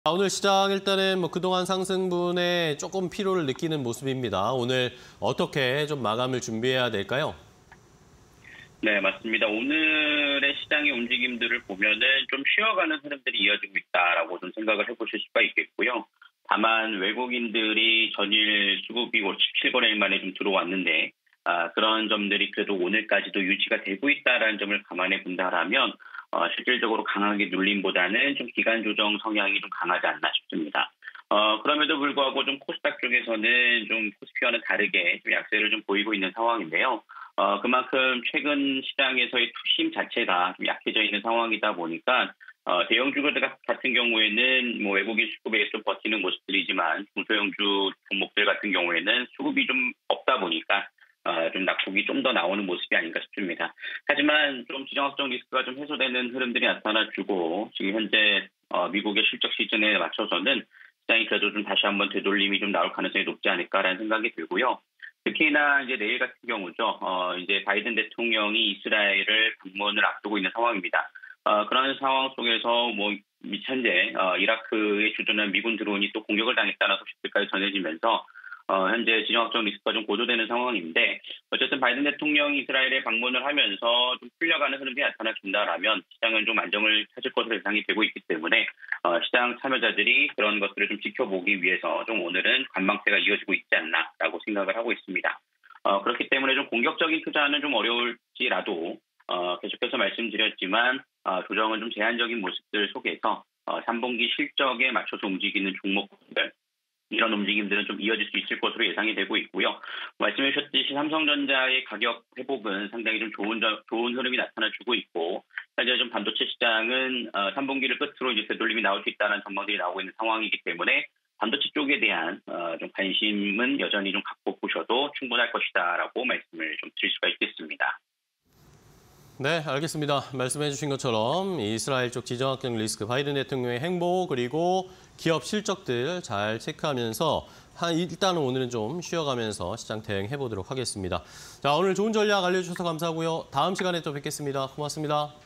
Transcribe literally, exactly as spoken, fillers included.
아, 오늘 시장 일단은 뭐 그동안 상승분에 조금 피로를 느끼는 모습입니다. 오늘 어떻게 좀 마감을 준비해야 될까요? 네, 맞습니다. 오늘의 시장의 움직임들을 보면은 좀 쉬어가는 흐름들이 이어지고 있다라고 좀 생각을 해보실 수가 있겠고요. 다만 외국인들이 전일 수급이 십칠 거래일 만에 좀 들어왔는데 아, 그런 점들이 그래도 오늘까지도 유지가 되고 있다라는 점을 감안해 본다라면 어, 실질적으로 강하게 눌림보다는 좀 기간 조정 성향이 좀 강하지 않나 싶습니다. 어, 그럼에도 불구하고 좀 코스닥 쪽에서는 좀 코스피와는 다르게 좀 약세를 좀 보이고 있는 상황인데요. 어, 그만큼 최근 시장에서의 투심 자체가 좀 약해져 있는 상황이다 보니까 어, 대형주들 같은 경우에는 뭐 외국인 수급에 좀 버티는 모습들이지만 중소형주 종목들 같은 경우에는 수급이 좀 없다 보니까 어, 좀 낙폭이 좀 더 나오는 모습이 아닌가 싶습니다. 하지만 좀 지정학적 리스크가 좀 해소되는 흐름들이 나타나주고 지금 현재 어, 미국의 실적 시즌에 맞춰서는 시장이 그래도 좀 다시 한번 되돌림이 좀 나올 가능성이 높지 않을까라는 생각이 들고요. 특히나 이제 내일 같은 경우죠. 어, 이제 바이든 대통령이 이스라엘을 방문을 앞두고 있는 상황입니다. 어, 그런 상황 속에서 뭐 현재 어, 이라크에 주둔한 미군 드론이 또 공격을 당했다는 소식들까지 전해지면서 어, 현재 지정학적 리스크가 좀 고조되는 상황인데 어쨌든 바이든 대통령이 이스라엘에 방문을 하면서 좀 풀려가는 흐름이 나타나준다라면 시장은 좀 안정을 찾을 것으로 예상이 되고 있기 때문에 어, 시장 참여자들이 그런 것들을 좀 지켜보기 위해서 좀 오늘은 관망세가 이어지고 있지 않나라고 생각을 하고 있습니다. 어, 그렇기 때문에 좀 공격적인 투자는 좀 어려울지라도 어, 계속해서 말씀드렸지만 어, 조정은 좀 제한적인 모습들 속에서 어, 삼 분기 실적에 맞춰서 움직이는 종목들 이런 움직임들은 좀 이어질 수 있을 것으로 예상이 되고 있고요. 말씀해 주셨듯이 삼성전자의 가격 회복은 상당히 좀 좋은 좋은 흐름이 나타나주고 있고 현재 좀 반도체 시장은 삼 분기를 끝으로 이제 되돌림이 나올 수 있다는 전망들이 나오고 있는 상황이기 때문에 반도체 쪽에 대한 좀 관심은 여전히 좀 갖고 보셔도 충분할 것이다라고 말씀을 좀 드릴 수가 있겠습니다. 네, 알겠습니다. 말씀해 주신 것처럼 이스라엘 쪽 지정학적 리스크, 바이든 대통령의 행보, 그리고 기업 실적들 잘 체크하면서 한 일단은 오늘은 좀 쉬어가면서 시장 대응해 보도록 하겠습니다. 자, 오늘 좋은 전략 알려주셔서 감사하고요. 다음 시간에 또 뵙겠습니다. 고맙습니다.